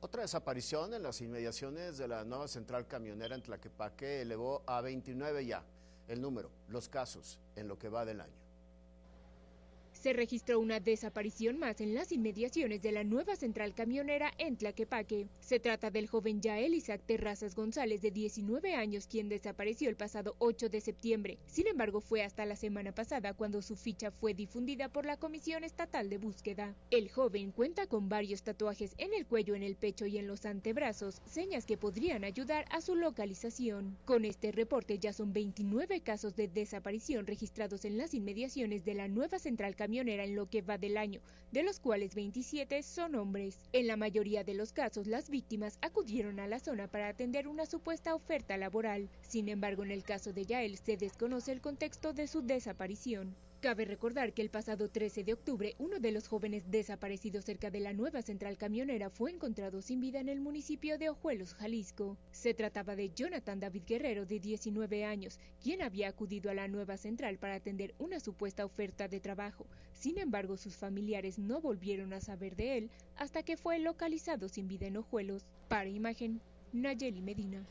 Otra desaparición en las inmediaciones de la nueva central camionera en Tlaquepaque elevó a 29 ya el número, los casos en lo que va del año. Se registró una desaparición más en las inmediaciones de la nueva central camionera en Tlaquepaque. Se trata del joven Yael Isaac Terrazas González, de 19 años, quien desapareció el pasado 8 de septiembre. Sin embargo, fue hasta la semana pasada cuando su ficha fue difundida por la Comisión Estatal de Búsqueda. El joven cuenta con varios tatuajes en el cuello, en el pecho y en los antebrazos, señas que podrían ayudar a su localización. Con este reporte ya son 29 casos de desaparición registrados en las inmediaciones de la nueva central camionera en lo que va del año, de los cuales 27 son hombres. En la mayoría de los casos, las víctimas acudieron a la zona para atender una supuesta oferta laboral. Sin embargo, en el caso de Yael se desconoce el contexto de su desaparición. Cabe recordar que el pasado 13 de octubre, uno de los jóvenes desaparecidos cerca de la nueva central camionera fue encontrado sin vida en el municipio de Ojuelos, Jalisco. Se trataba de Jonathan David Guerrero, de 19 años, quien había acudido a la nueva central para atender una supuesta oferta de trabajo. Sin embargo, sus familiares no volvieron a saber de él hasta que fue localizado sin vida en Ojuelos. Para Imagen, Nayeli Medina.